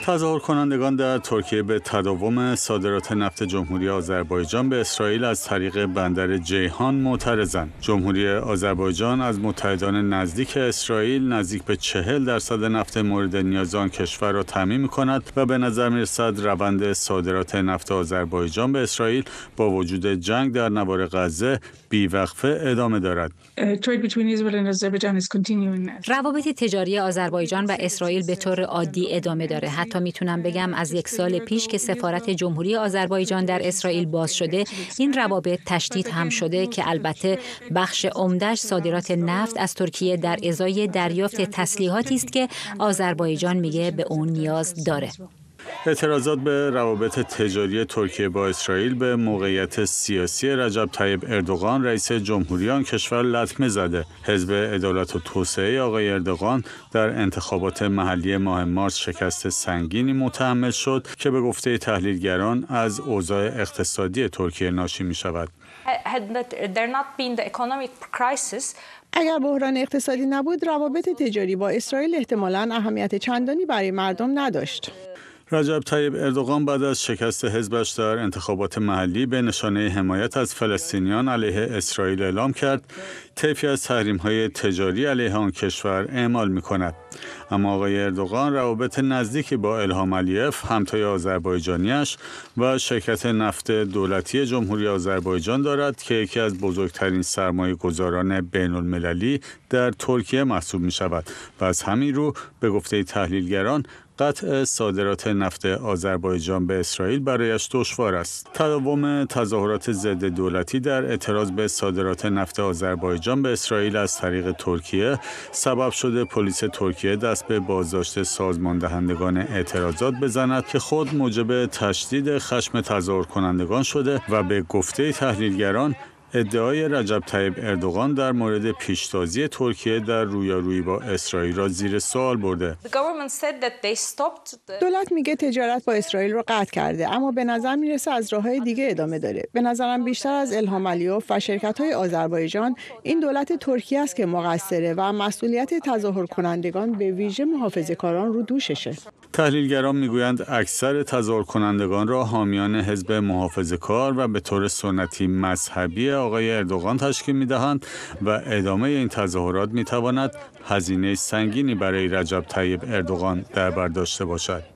تظاهر کنندگان در ترکیه به تداوم صادرات نفت جمهوری آذربایجان به اسرائیل از طریق بندر جیهان معترضند. جمهوری آذربایجان از متحدان نزدیک اسرائیل نزدیک به 40% نفت مورد نیاز آن کشور را تامین می‌کند و به نظر می‌رسد روند صادرات نفت آذربایجان به اسرائیل با وجود جنگ در نوار غزه بی‌وقفه ادامه دارد. روابط تجاری آذربایجان و اسرائیل به طور عادی ادامه داره. حتی میتونم بگم از 1 سال پیش که سفارت جمهوری آذربایجان در اسرائیل باز شده، این روابط تشدید هم شده که البته بخش عمده‌اش صادرات نفت از ترکیه در ازای دریافت تسلیحاتی است که آذربایجان میگه به اون نیاز داره. اعتراضات به روابط تجاری ترکیه با اسرائیل به موقعیت سیاسی رجب طیب اردوغان رئیس جمهوری آن کشور لطمه زده. حزب عدالت و توسعه آقای اردوغان در انتخابات محلی ماه مارس شکست سنگینی متحمل شد که به گفته تحلیلگران از اوضاع اقتصادی ترکیه ناشی می شود. اگر بحران اقتصادی نبود، روابط تجاری با اسرائیل احتمالاً اهمیت چندانی برای مردم نداشت. رجب طیب اردوغان بعد از شکست حزبش در انتخابات محلی به نشانه حمایت از فلسطینیان علیه اسرائیل اعلام کرد طیفی از تحریم‌های تجاری علیه آن کشور اعمال می‌کند. اما آقای اردوغان روابط نزدیکی با الهام علیف همتای آذربایجانیش و شرکت نفت دولتی جمهوری آذربایجان دارد که یکی از بزرگترین سرمایه‌گذاران بین‌المللی در ترکیه محسوب می‌شود و از همین رو به گفته تحلیلگران قطع صادرات نفت آذربایجان به اسرائیل برایش دشوار است. تداوم تظاهرات ضد دولتی در اعتراض به صادرات نفت آذربایجان به اسرائیل از طریق ترکیه سبب شده پلیس ترکیه دست به بازداشت سازماندهندگان اعتراضات بزند که خود موجب تشدید خشم تظاهر کنندگان شده و به گفته تحلیلگران ادعای رجب طیب اردوغان در مورد پیشتازی ترکیه در رویارویی با اسرائیل را زیر سوال برده. دولت میگه تجارت با اسرائیل رو قطع کرده، اما به نظر میرسه از راههای دیگه ادامه داره. به نظرم بیشتر از الهام علیوف و شرکت‌های آذربایجان این دولت ترکیه است که مقصره و مسئولیت تظاهر کنندگان به ویژه محافظه‌کاران رو دوششه. تحلیلگران میگویند اکثر تظاهر کنندگان را حامیان حزب محافظه‌کار و به طور سنتی مذهبی آقای اردوغان تشکیل می‌دهند و ادامه این تظاهرات می‌تواند هزینه سنگینی برای رجب طیب اردوغان در بر داشته باشد.